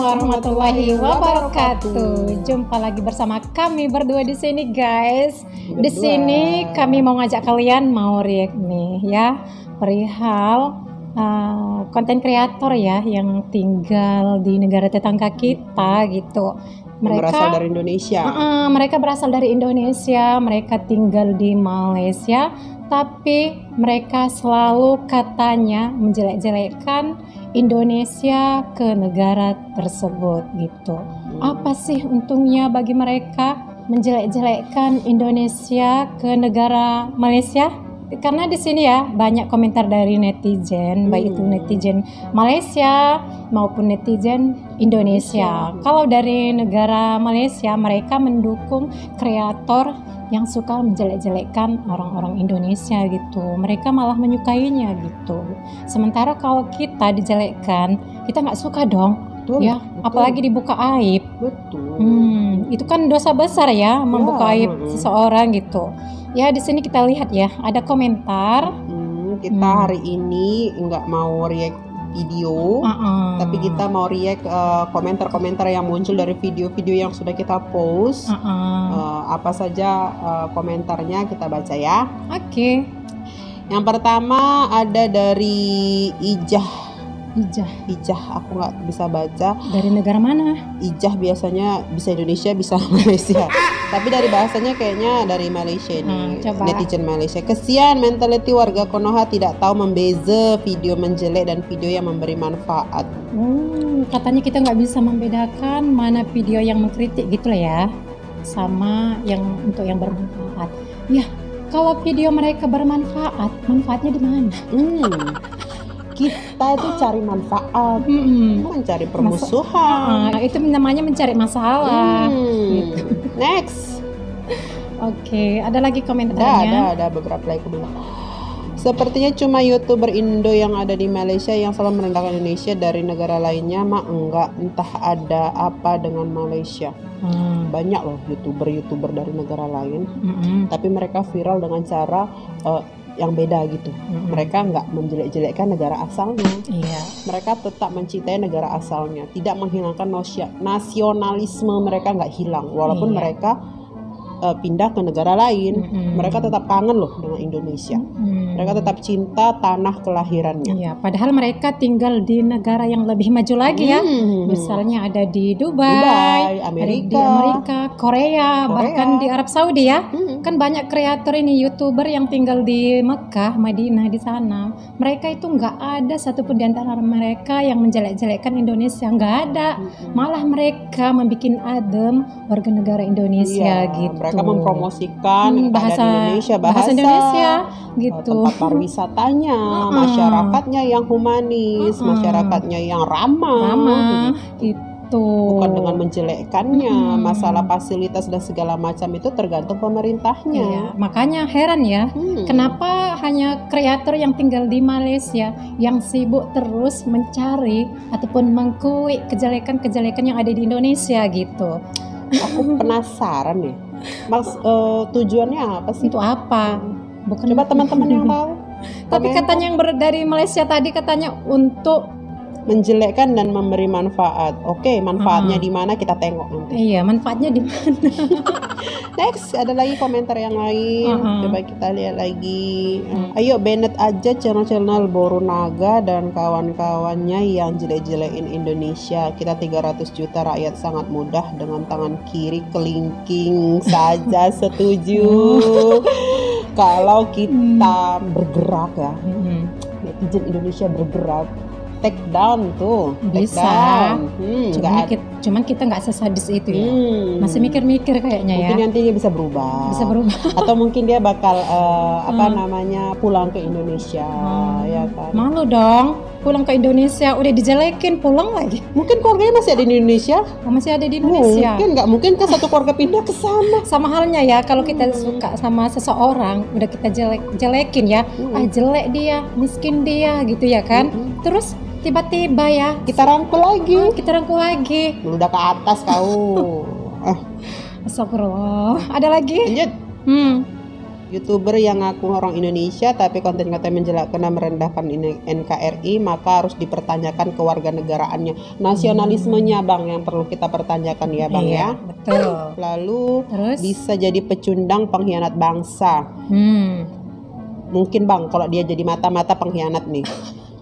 warahmatullahi wabarakatuh. Jumpa lagi bersama kami berdua di sini, guys. Di sini kami mau ngajak kalian mau react nih ya, perihal konten kreator ya yang tinggal di negara tetangga kita gitu. Mereka berasal dari Indonesia. Mereka berasal dari Indonesia, mereka tinggal di Malaysia, tapi mereka selalu katanya menjelek-jelekkan Indonesia ke negara tersebut gitu. Apa sih untungnya bagi mereka menjelek-jelekkan Indonesia ke negara Malaysia? Karena di sini ya banyak komentar dari netizen, baik itu netizen Malaysia maupun netizen Indonesia. Kalau dari negara Malaysia, mereka mendukung kreator yang suka menjelek-jelekkan orang-orang Indonesia gitu. Mereka malah menyukainya gitu. Sementara kalau kita dijelekkan, kita nggak suka dong. Betul, ya, betul. Apalagi dibuka aib. Betul. Itu kan dosa besar ya, membuka aib seseorang gitu. Ya, di sini kita lihat ya, ada komentar. Kita hari ini nggak mau react video, tapi kita mau react komentar-komentar yang muncul dari video-video yang sudah kita post. Apa saja komentarnya kita baca ya. Oke. Yang pertama ada dari Ijah, aku nggak bisa baca. Dari negara mana? Ijah biasanya bisa Indonesia, bisa Malaysia. Tapi dari bahasanya kayaknya dari Malaysia ini. Netizen Malaysia. Kesian mentality warga Konoha tidak tahu membeza video menjelek dan video yang memberi manfaat. Katanya kita nggak bisa membedakan mana video yang mengkritik gitu lah ya, sama yang untuk yang bermanfaat. Ya, kalau video mereka bermanfaat, manfaatnya di mana? Kita itu cari manfaat, mencari permusuhan. Itu namanya mencari masalah. Gitu. Next. Oke, ada lagi komentarnya. Ada beberapa lagi komentar. Sepertinya cuma YouTuber Indo yang ada di Malaysia yang selalu merendahkan Indonesia, dari negara lainnya mah enggak. Entah ada apa dengan Malaysia. Banyak loh YouTuber dari negara lain, tapi mereka viral dengan cara yang beda gitu. Mereka nggak menjelek-jelekkan negara asalnya. Mereka tetap mencintai negara asalnya, tidak menghilangkan nasionalisme mereka, nggak hilang walaupun mereka pindah ke negara lain. Mereka tetap kangen loh dengan Indonesia. Mereka tetap cinta tanah kelahirannya. Padahal mereka tinggal di negara yang lebih maju lagi ya. Misalnya ada di Dubai, Amerika, Korea, bahkan di Arab Saudi ya. Kan banyak kreator ini, YouTuber yang tinggal di Mekah, Madinah di sana. Mereka itu nggak ada satupun di antara mereka yang menjelek-jelekkan Indonesia, nggak ada. Malah mereka membuat adem warga negara Indonesia gitu. Mereka mempromosikan bahasa Indonesia gitu. Tempat pariwisatanya, masyarakatnya yang humanis, masyarakatnya yang ramah gitu. Bukan dengan menjelekkannya. Masalah fasilitas dan segala macam itu tergantung pemerintahnya. Makanya heran ya, kenapa hanya kreator yang tinggal di Malaysia yang sibuk terus mencari ataupun mengkuik kejelekan-kejelekan yang ada di Indonesia gitu. Aku penasaran nih, tujuannya apa sih? Itu apa? Bukan. Coba teman-teman yang tahu. Tapi katanya yang dari Malaysia tadi katanya untuk menjelekkan dan memberi manfaat. Oke, manfaatnya di mana kita tengok nanti. Iya, manfaatnya di mana? Next, ada lagi komentar yang lain. Coba kita lihat lagi. Ayo banned aja channel-channel Borunaga dan kawan-kawannya yang jelek-jelekin Indonesia. Kita 300 juta rakyat sangat mudah dengan tangan kiri kelingking saja setuju. Kalau kita bergerak ya, netizen Indonesia bergerak, take down tuh, bisa. Cuman kita nggak sesadis itu ya. Masih mikir-mikir kayaknya mungkin ya. Mungkin nanti dia bisa berubah. Atau mungkin dia bakal pulang ke Indonesia, ya kan. Malu dong, pulang ke Indonesia udah dijelekin, pulang lagi. Mungkin keluarganya masih ada di Indonesia. Masih ada di Indonesia. Nggak mungkin kan satu keluarga pindah ke sana. Sama halnya ya, kalau kita suka sama seseorang, udah kita jelekin ya, jelek dia, miskin dia, gitu ya kan. Terus tiba-tiba ya kita rangkul lagi. Lu udah ke atas kau. Astagfirullah. Ada lagi? Lanjut. YouTuber yang ngaku orang Indonesia tapi konten-konten menjelekkan dan merendahkan NKRI maka harus dipertanyakan kewarganegaraannya. Nasionalismenya Bang yang perlu kita pertanyakan ya Bang ya. Betul. Lalu Terus? bisa jadi pecundang pengkhianat bangsa. Mungkin Bang kalau dia jadi mata-mata pengkhianat nih.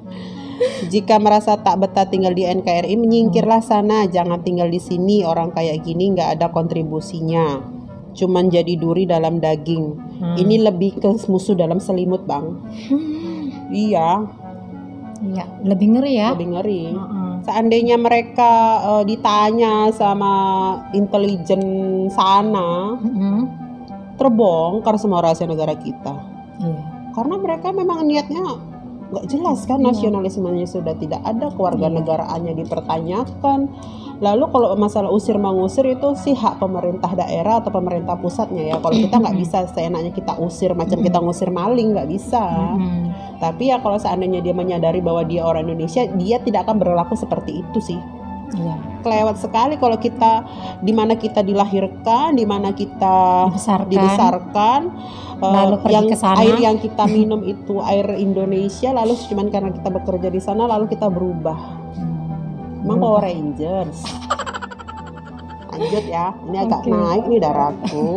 Jika merasa tak betah tinggal di NKRI menyingkirlah sana, jangan tinggal di sini, orang kayak gini nggak ada kontribusinya, cuman jadi duri dalam daging. Ini lebih ke musuh dalam selimut Bang. Iya, lebih ngeri ya. lebih ngeri. Seandainya mereka ditanya sama intelijen sana, terbongkar semua rahasia negara kita. Karena mereka memang niatnya nggak jelas kan, nasionalismenya sudah tidak ada, kewarganegaraannya dipertanyakan. Lalu kalau masalah usir mengusir itu sih hak pemerintah daerah atau pemerintah pusatnya ya. Kalau kita nggak bisa seenaknya kita usir macam kita ngusir maling, nggak bisa. Tapi ya kalau seandainya dia menyadari bahwa dia orang Indonesia, dia tidak akan berlaku seperti itu sih. Kelewat sekali kalau kita di mana kita dilahirkan, di mana kita dibesarkan, lalu pergi yang ke sana. air yang kita minum itu air Indonesia, lalu cuman karena kita bekerja di sana lalu kita berubah. Emang Power Rangers. Lanjut ya, ini agak naik nih darahku.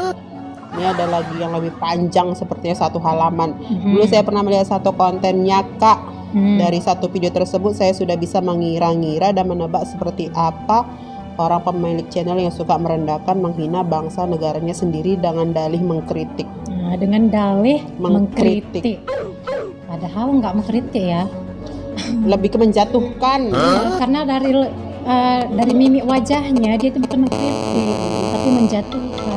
Ini ada lagi yang lebih panjang sepertinya satu halaman. Dulu saya pernah melihat satu kontennya Kak. Dari satu video tersebut saya sudah bisa mengira-ngira dan menebak seperti apa orang pemilik channel yang suka merendahkan, menghina bangsa negaranya sendiri dengan dalih mengkritik. Dengan dalih mengkritik. Padahal nggak mengkritik ya. Lebih ke menjatuhkan. Karena dari mimik wajahnya dia itu bukan mengkritik, tapi menjatuhkan.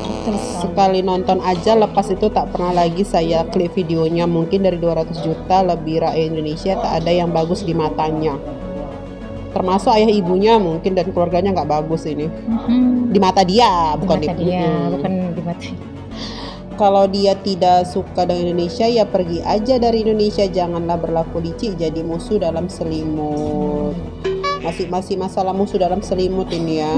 Sekali nonton aja, lepas itu tak pernah lagi saya klik videonya. Mungkin dari 200 juta lebih rakyat Indonesia tak ada yang bagus di matanya, termasuk ayah ibunya mungkin dan keluarganya nggak bagus ini. Di mata dia, bukan di mata. Kalau dia tidak suka dengan Indonesia ya pergi aja dari Indonesia, janganlah berlaku licik jadi musuh dalam selimut. Masih masalah musuh dalam selimut ini ya.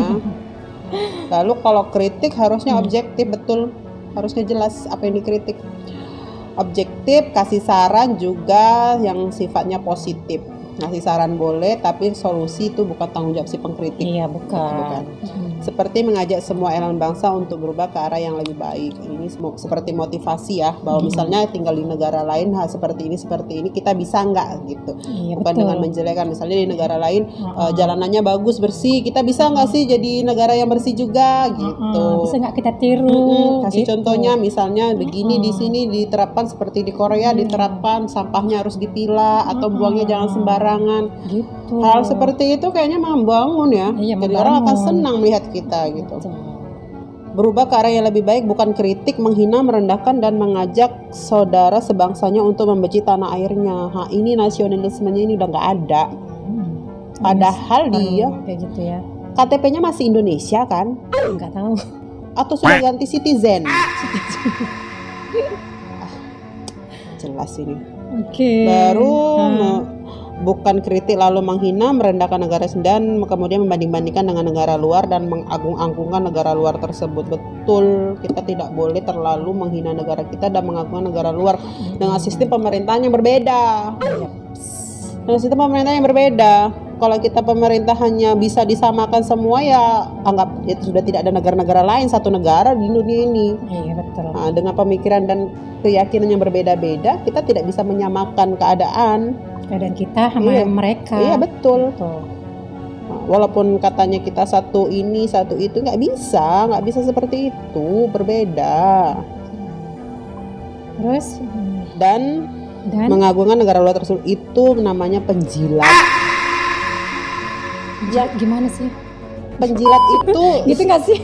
Lalu kalau kritik harusnya objektif, betul, harusnya jelas apa yang dikritik. Objektif, kasih saran juga yang sifatnya positif. Ngasih saran boleh, tapi solusi itu bukan tanggung jawab si pengkritik. Iya, bukan. Seperti mengajak semua elemen bangsa untuk berubah ke arah yang lebih baik. Ini seperti motivasi ya, bahwa misalnya tinggal di negara lain seperti ini kita bisa nggak gitu. Bukan betul. Dengan menjelekkan, misalnya di negara lain jalanannya bagus bersih, kita bisa nggak sih jadi negara yang bersih juga gitu. Bisa nggak kita tiru? Kasih gitu. contohnya misalnya begini, di sini diterapkan seperti di Korea, diterapkan sampahnya harus dipilah atau buangnya jangan sembarangan. Gitu. Hal seperti itu kayaknya membangun ya. Jadi orang akan senang melihat kita gitu. Berubah ke arah yang lebih baik, bukan kritik, menghina, merendahkan dan mengajak saudara sebangsanya untuk membenci tanah airnya. Ini nasionalismenya ini udah nggak ada. Padahal dia kayak gitu ya. KTP-nya masih Indonesia kan? Nggak tahu. Atau sudah ganti citizen? Jelas ini. Baru bukan kritik lalu menghina, merendahkan negara dan kemudian membanding-bandingkan dengan negara luar dan mengagung-agungkan negara luar tersebut. Betul, kita tidak boleh terlalu menghina negara kita dan mengagungkan negara luar dengan sistem pemerintahan yang berbeda. Dengan sistem pemerintahan yang berbeda. Kalau kita pemerintah hanya bisa disamakan semua ya anggap itu sudah tidak ada negara-negara lain, satu negara di dunia ini. Iya betul. Nah, dengan pemikiran dan keyakinan yang berbeda-beda, kita tidak bisa menyamakan keadaan kita sama mereka. Iya betul. Nah, walaupun katanya kita satu ini satu itu, nggak bisa seperti itu, berbeda. Terus dan mengagungkan negara luar tersebut itu namanya penjilat. Ya gimana sih? Penjilat itu gitu nggak sih?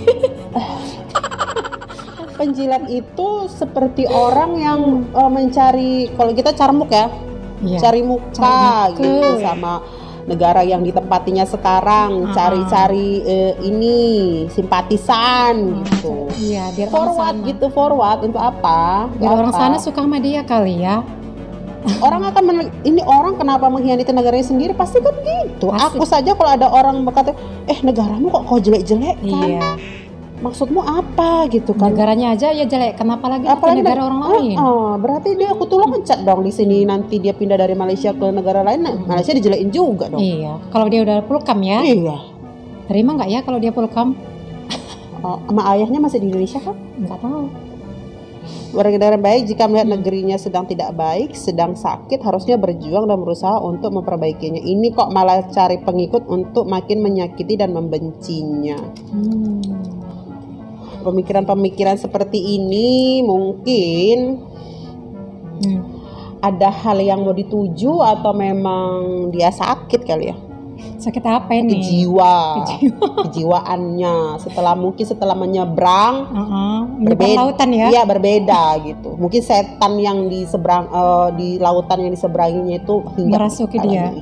Penjilat itu seperti orang yang mencari, kalau kita carmuk ya. Cari muka gitu sama negara yang ditempatinya sekarang, cari-cari ini simpatisan gitu. Iya, biar forward untuk apa? Biar orang sana suka sama dia kali ya. Orang akan ini orang kenapa mengkhianati negaranya sendiri, pasti kan gitu. Aku saja kalau ada orang berkata, negaramu kok jelek-jelek kan? Iya. maksudmu apa gitu kan? Negaranya aja ya jelek, kenapa lagi ke negara orang lain? Berarti dia kutu loncat dong di sini, nanti dia pindah dari Malaysia ke negara lain, Malaysia dijelekin juga dong. Iya, kalau dia udah pulkam ya. Iya. Terima nggak ya kalau dia pulkam? Sama ayahnya masih di Indonesia kan? Nggak tahu. Warga negara baik jika melihat negerinya sedang tidak baik, sedang sakit, harusnya berjuang dan berusaha untuk memperbaikinya. Ini kok malah cari pengikut untuk makin menyakiti dan membencinya. Pemikiran-pemikiran seperti ini mungkin ada hal yang mau dituju atau memang dia sakit kali ya? Sakit apa ini? Kejiwaannya setelah menyeberang berbeda lautan ya? Iya, berbeda gitu. Mungkin setan yang di seberang di lautan yang diseberanginya itu merasuki dia.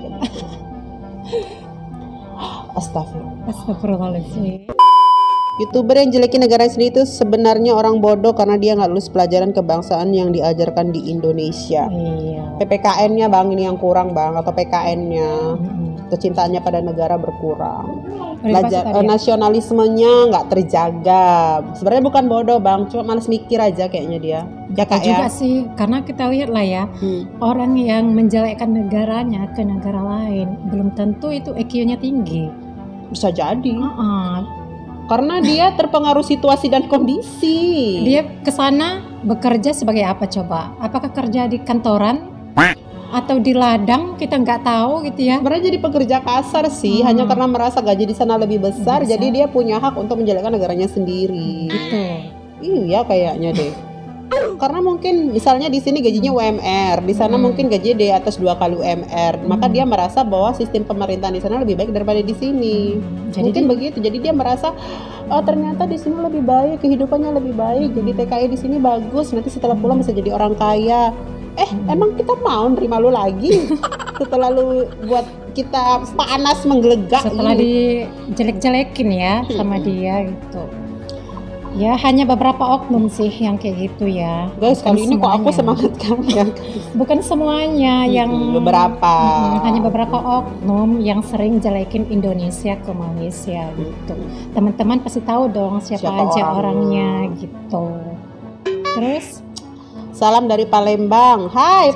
Astagfirullahaladzim. YouTuber yang jelekin negara sendiri itu sebenarnya orang bodoh karena dia nggak lulus pelajaran kebangsaan yang diajarkan di Indonesia. Iya. PPKN-nya bang, ini yang kurang bang, atau PKN-nya. Kecintaannya pada negara berkurang, nasionalismenya nggak terjaga. Sebenarnya bukan bodoh bang, cuma males mikir aja kayaknya dia. Ya kak juga sih, karena kita lihat lah ya, orang yang menjelekkan negaranya ke negara lain belum tentu itu IQ-nya tinggi. Bisa jadi. Karena dia terpengaruh situasi dan kondisi. Dia kesana bekerja sebagai apa coba? Apakah kerja di kantoran? Atau di ladang, kita nggak tahu gitu ya. Sebenarnya jadi pekerja kasar sih, hanya karena merasa gaji di sana lebih besar, jadi dia punya hak untuk menjelekkan negaranya sendiri. Gitu. Iya kayaknya deh. Karena mungkin misalnya di sini gajinya UMR, di sana mungkin gajinya di atas 2 kali UMR, maka dia merasa bahwa sistem pemerintahan di sana lebih baik daripada di sini. Mungkin begitu. Jadi dia merasa ternyata di sini lebih baik, kehidupannya lebih baik. Jadi TKI di sini bagus, nanti setelah pulang bisa jadi orang kaya. Emang kita mau nerima lu lagi setelah lu buat kita panas menggelegak setelah dijelek-jelekin ya sama dia gitu. Ya hanya beberapa oknum sih yang kayak gitu ya. Guys, kali ini kok aku semangat kali ya. Bukan semuanya yang beberapa. Hanya beberapa oknum yang sering jelekin Indonesia ke Malaysia gitu. Teman-teman pasti tahu dong siapa aja orangnya gitu. Terus salam dari Palembang. Hai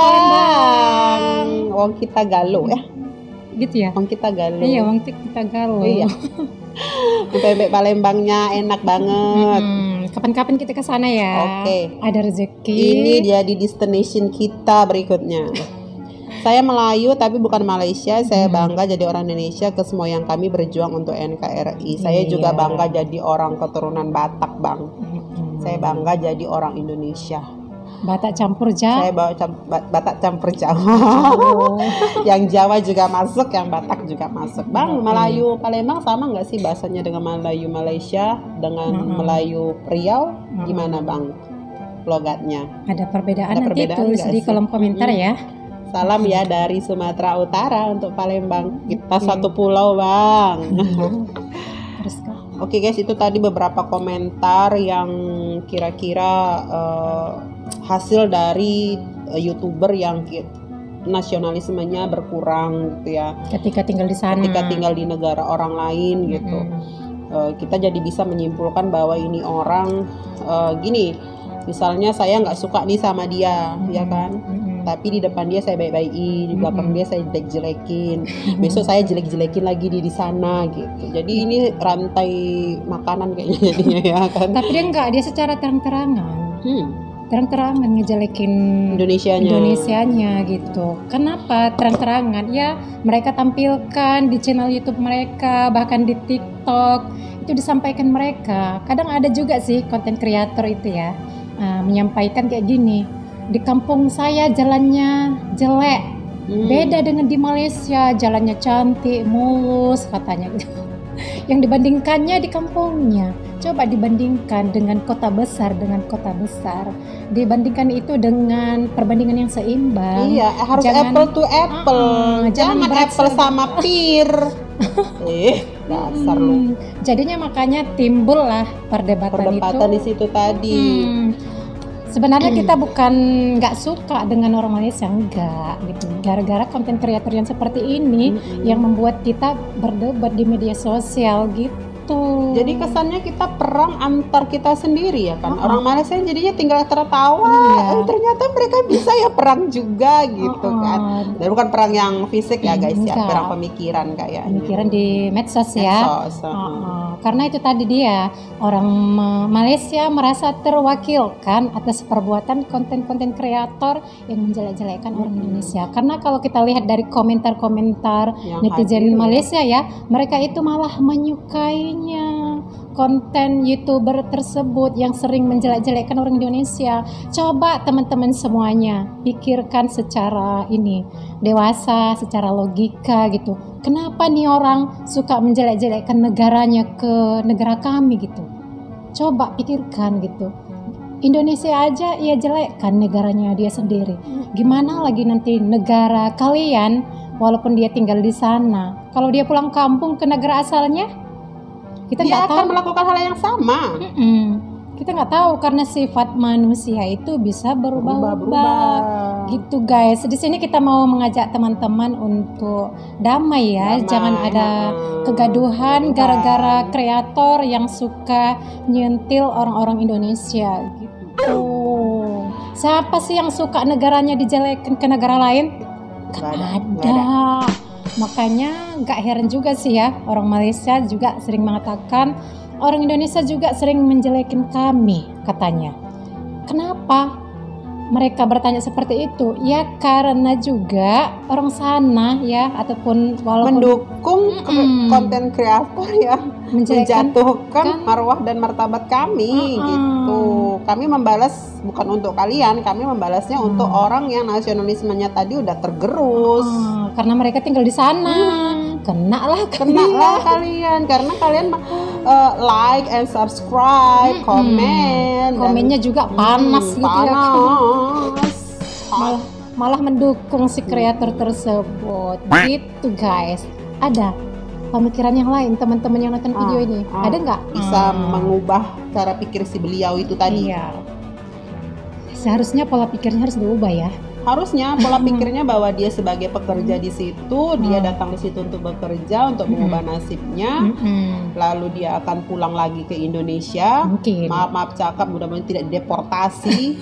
Palembang. Wong kita galuh ya. Gitu ya. Wong kita galuh. Iya, wong kita galuh. Iya. Bebek Palembangnya enak banget. Kapan-kapan kita ke sana ya. Oke. Ada rezeki. Ini jadi destination kita berikutnya. Saya Melayu tapi bukan Malaysia. Saya bangga jadi orang Indonesia. Ke semua yang kami berjuang untuk NKRI. Saya juga bangga jadi orang keturunan Batak, Bang. Saya bangga jadi orang Indonesia. Batak campur Jawa. Saya bawa Batak campur Jawa. Yang Jawa juga masuk, yang Batak juga masuk. Bang, Melayu Palembang sama nggak sih bahasanya dengan Melayu Malaysia, dengan Melayu Riau? Gimana bang logatnya? Ada perbedaan nanti tulis di kolom komentar ya. Salam ya dari Sumatera Utara untuk Palembang. Kita satu pulau bang. Terus kak. Oke guys, itu tadi beberapa komentar yang kira-kira hasil dari YouTuber yang nasionalismenya berkurang gitu ya. Ketika tinggal di sana. Ketika tinggal di negara orang lain gitu. Kita jadi bisa menyimpulkan bahwa ini orang gini, misalnya saya nggak suka nih sama dia, ya kan? Tapi di depan dia saya baik-baikin, di belakang dia saya jelek-jelekin, besok saya jelek-jelekin lagi di sana gitu. Jadi ini rantai makanan kayaknya jadinya ya kan. Tapi dia secara terang-terangan ngejelekin Indonesianya gitu. Kenapa terang-terangan? Ya mereka tampilkan di channel YouTube mereka, bahkan di TikTok itu disampaikan mereka. Kadang ada juga sih konten kreator itu ya menyampaikan kayak gini. Di kampung saya jalannya jelek, beda dengan di Malaysia jalannya cantik, mulus katanya. Yang dibandingkannya di kampungnya. Coba dibandingkan dengan kota besar, dibandingkan itu dengan perbandingan yang seimbang. Iya, harus apple to apple. Jangan apple sama pear. Dasar lu. Jadinya makanya timbullah perdebatan itu. Di situ tadi. Sebenarnya kita bukan nggak suka dengan orang Malaysia, enggak gitu. Gara-gara konten kreator yang seperti ini yang membuat kita berdebat di media sosial gitu. Jadi kesannya kita perang antar kita sendiri ya kan. Orang Malaysia jadinya tinggal tertawa. Ternyata mereka bisa ya perang juga gitu kan. Dan bukan perang yang fisik ya guys ya, perang pemikiran kayaknya. Pemikiran di medsos ya. Karena itu tadi dia orang Malaysia merasa terwakilkan atas perbuatan konten-konten kreator yang menjelek-jelekan orang Indonesia. Karena kalau kita lihat dari komentar-komentar netizen Malaysia ya, mereka itu malah menyukainya konten YouTuber tersebut yang sering menjelek-jelekkan orang Indonesia. Coba teman-teman semuanya pikirkan secara dewasa, secara logika gitu. Kenapa nih orang suka menjelek-jelekkan negaranya ke negara kami gitu? Coba pikirkan gitu. Indonesia aja ia jelekkan negaranya dia sendiri. Gimana lagi nanti negara kalian walaupun dia tinggal di sana. Kalau dia pulang kampung ke negara asalnya, kita dia nggak tahu akan melakukan hal yang sama. Kita nggak tahu karena sifat manusia itu bisa berubah-ubah gitu guys. Di sini kita mau mengajak teman-teman untuk damai ya, jangan ada kegaduhan gara-gara kreator yang suka nyentil orang-orang Indonesia gitu. Siapa sih yang suka negaranya dijelekin ke negara lain? Gak ada. Makanya gak heran juga sih ya, orang Malaysia juga sering mengatakan orang Indonesia juga sering menjelekin kami katanya. Kenapa mereka bertanya seperti itu? Ya karena juga orang sana ya, ataupun walaupun mendukung konten kreator yang menjatuhkan marwah dan martabat kami gitu. Kami membalas bukan untuk kalian, kami membalasnya untuk orang yang nasionalismenya tadi udah tergerus. Karena mereka tinggal di sana. Kena lah kalian karena kalian like and subscribe, komennya juga panas gitu ya. Malah mendukung si kreator tersebut gitu guys. Ada pemikiran yang lain teman-teman yang nonton video ini? Ada nggak? Bisa mengubah cara pikir si beliau itu tadi? Iya. Seharusnya pola pikirnya harus diubah ya. Harusnya pola pikirnya bahwa dia sebagai pekerja di situ, dia datang di situ untuk bekerja, untuk mengubah nasibnya, lalu dia akan pulang lagi ke Indonesia. Maaf cakap, mudah-mudahan tidak deportasi.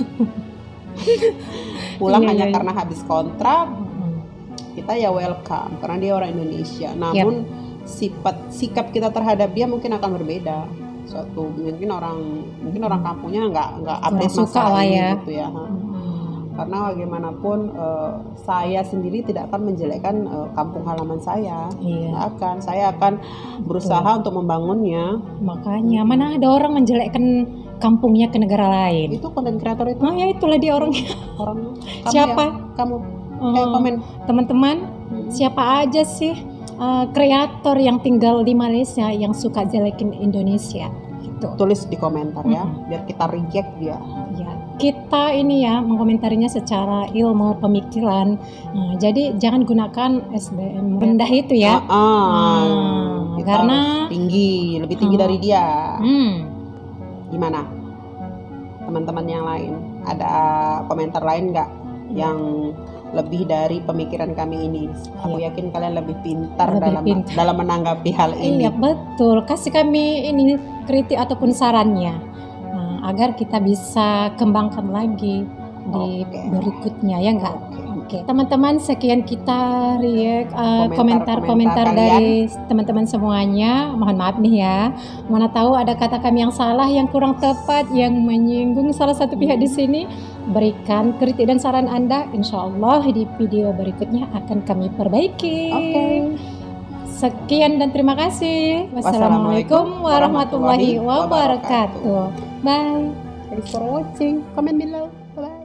Pulang hanya karena habis kontrak. Kita ya welcome karena dia orang Indonesia. Namun sikap kita terhadap dia mungkin akan berbeda. Mungkin orang kampungnya nggak update masalah ini gitu ya. Karena bagaimanapun saya sendiri tidak akan menjelekkan kampung halaman saya. Saya akan berusaha untuk membangunnya. Makanya mana ada orang menjelekkan kampungnya ke negara lain? Itu konten kreator itu. Ya itulah dia orangnya. Siapa? Kamu komen teman-teman. Siapa aja sih kreator yang tinggal di Malaysia yang suka jelekin Indonesia? Gitu. Tulis di komentar ya, biar kita reject dia. Kita ini ya mengkomentarinya secara ilmu pemikiran. Jadi jangan gunakan SBM rendah itu ya. Karena lebih tinggi dari dia. Gimana? Teman-teman yang lain ada komentar lain nggak yang lebih dari pemikiran kami ini? Aku yakin kalian lebih pintar dalam menanggapi hal ini. Iya betul. Kasih kami ini kritik ataupun sarannya. Agar kita bisa kembangkan lagi di berikutnya ya enggak? Oke. Teman-teman, sekian kita react komentar dari teman-teman semuanya. Mohon maaf nih ya. Mana tahu ada kata kami yang salah, yang kurang tepat, yang menyinggung salah satu pihak di sini. Berikan kritik dan saran Anda. Insya Allah di video berikutnya akan kami perbaiki. Sekian dan terima kasih. Wassalamualaikum warahmatullahi wabarakatuh. Bye. Thanks for watching. Comment below. Bye.